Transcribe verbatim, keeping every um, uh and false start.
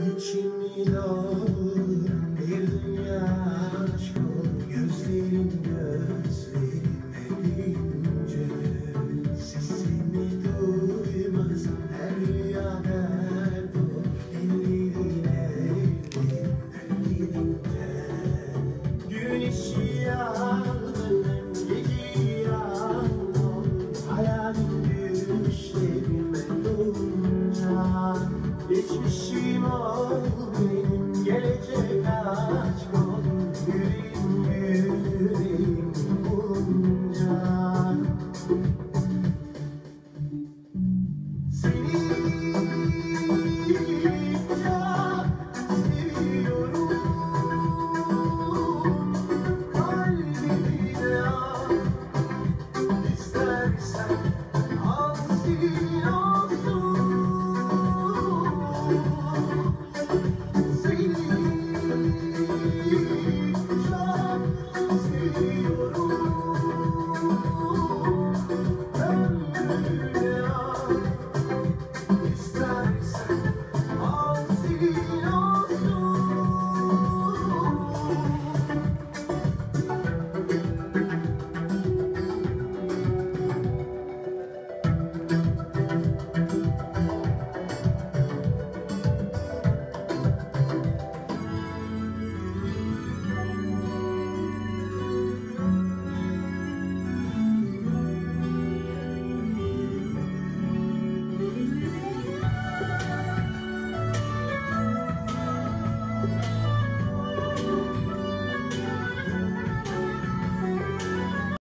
İçimi dolduran bir dünya aşk ol. Gözlerin gözlerime deyince sesini duymasam her rüya dert olur. Ellerin ellerimden gidince güneşi aldın, geceyi aldın. Hayalim düşlerime dolunca geçmişim ol benim, gelecek aşk ol.